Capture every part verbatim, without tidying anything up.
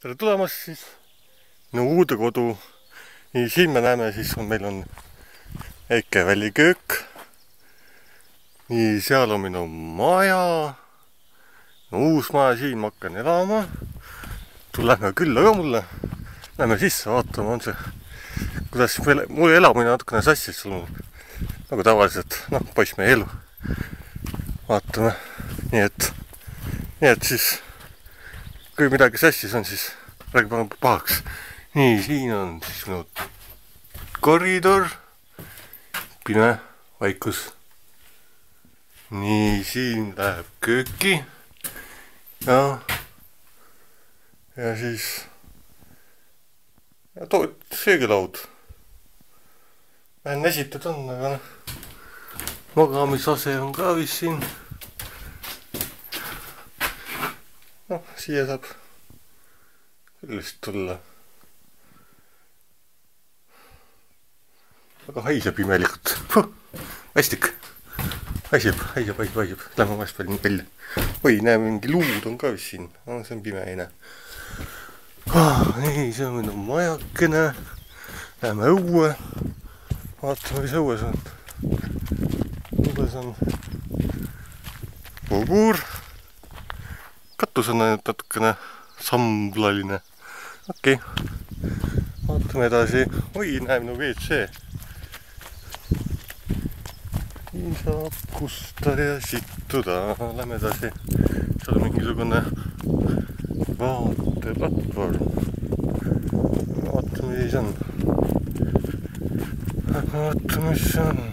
tere tulemast siis Nõukogude kodu. Nii siin me näeme, siis on, meil on väike väliköök. Nii seal on minu maja. No, uus maja, siin ma hakkan elama. Tuleme külla ka mulle. Lähme sisse, vaatame, on see, kuidas mul elamine natukene sassis sul nagu tavaliselt, noh, poiss meie elu. Vaatame, nii et, nii et siis, kui midagi sassis on, siis räägi paneb pahaks. Nii, siin on siis minu koridor, pime, vaikus. Nii, siin läheb kööki ja, ja siis ja tood, söögilaud. Vähem esitud on, aga magamisase on ka vist siin. Noh, siia saab küllist tulla. Aga haiseb imelikult. Puh, vastik. Haiseb, haiseb, haiseb, haiseb. Lähme vahest veel välja. Oi, näe, mingi luud on ka vist siin. No, see on pime, ei näe. Oh, nii, see on minu majakene. Läheme õue. Vaatame, mis õues on. Õues on pugur. Katus on natukene samblaline. Okei. Vaatame edasi. Oi, näe minu V C. Siin saab kusta ja sittuda. Lähme edasi. Seal on mingisugune vaateplatvorm. Vaatame, mis see on. Vaatame, mis see on.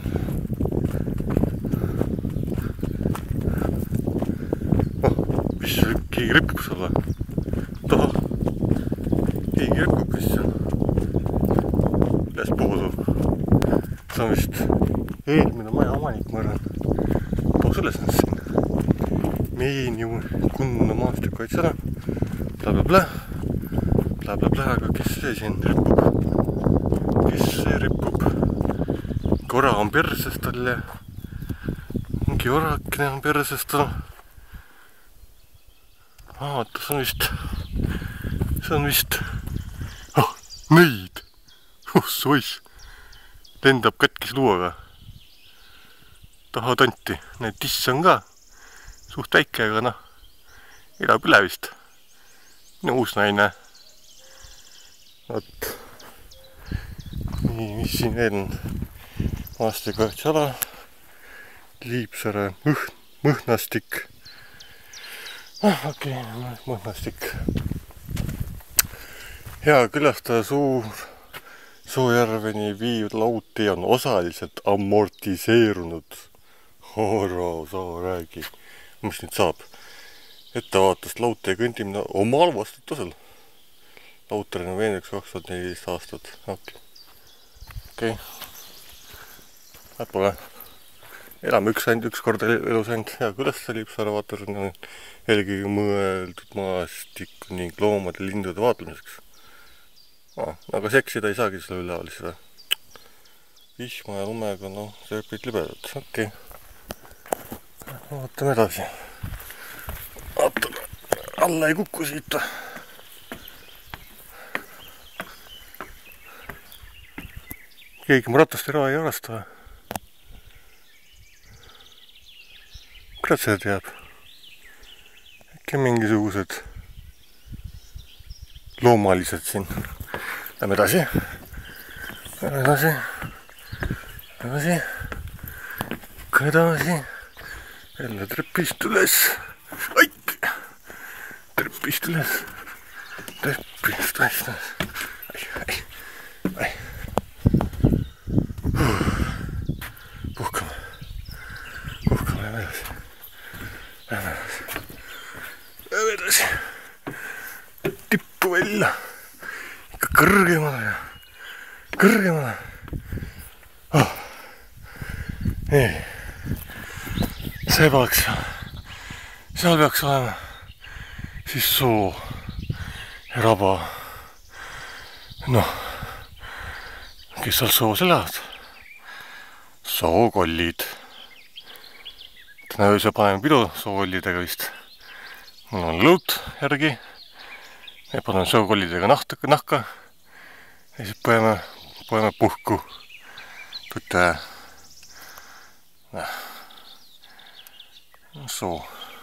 Oh, mis keegi ripub sulle. Toha. Keegi ripub vist seal. Üles poosu. See on vist eelmine maja omanik, ma arvan. Poos üles nad siin. Meeni kunna maastikukaitsele. Blablabla. Blablabla, aga kes see siin ripub? Kes see ripub? Kora on perses tal ja mingi orakene on perses tal. Vaata, see on vist, see on vist, oh, neid, oh, soiss, lendab katkis luuaga, taha tanti, need tiss on ka, suht väike, aga noh, elab üle vist, no uus naine, vot, nii, mis siin veel on, maastikukaitsala, Liipsare mõh, mõhnastik. Ah, okei, okay, mõhnastik. Hea külastaja suur Soojärveni viiv laudtee on osaliselt amortiseerunud. Hora, sa räägi. Mis nüüd saab? Ettevaatust laudtee kõndimine oma vastutusel. Laudtee renoveerimiseks kaks tuhat neliteist aastat. Okei. Okei. Äpole. Elame üks ainult, üks kord elus ainult hea külastaja Liipsare vaatus on eelkõige mõeldud maastik ning loomade lindude vaatlemiseks. Ah, aga seksida ei saagi selle üle alistada. Vihma ja lumega, noh, sööpid libedad. Okei. Vaatame edasi. Vaatame. Alla ei kuku siit. Keegi mu ratast ära ei arasta või? Kurat seda teab. Äkki mingisugused loomalised siin. Lähme edasi. Lähme edasi. Lähme edasi. Edasi. Jälle trepist üles. Aik! Trepist üles. Trepist üles. Ai, ai, ai. Puhkame. Puhkame, lähme edasi. Lähme edasi. Lähme edasi. Tippu välja. Ikka kõrgemale ja kõrgemale. Oh. Nii. See peaks, seal peaks olema siis soo ja raba. Noh, kes seal soos elavad? Sookollid. Täna öösel paneme pidu sookollidega vist. Mul on lõut järgi. ja panen sookollidega nahka, nahka ja siis põeme, põeme puhku tutte äh, soo.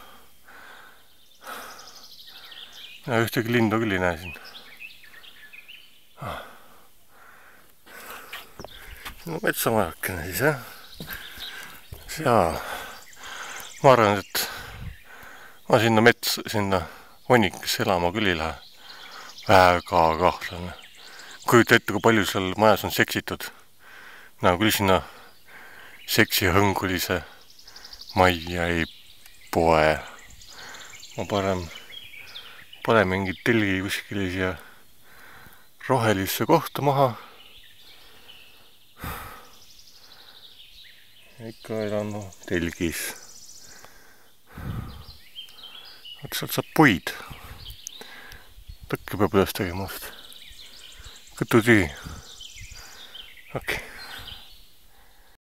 Ja ühtegi lindu küll ei näe siin. No metsamajakene siis, jah. Jaa, ma arvan, et ma sinna mets, sinna hunnikesse elama küll ei lähe. Väga kahtlane. Kujuta ette, kui palju seal majas on seksitud. Nagu küll sinna seksihõngulise majja ei poe. Ma parem, pane mingi telgi kuskile siia rohelisse kohta maha. Ikka elan no, telgis. Vaat sealt saab puid. Tõkke peab üles tegema vast. Kõtu tühi. Okei.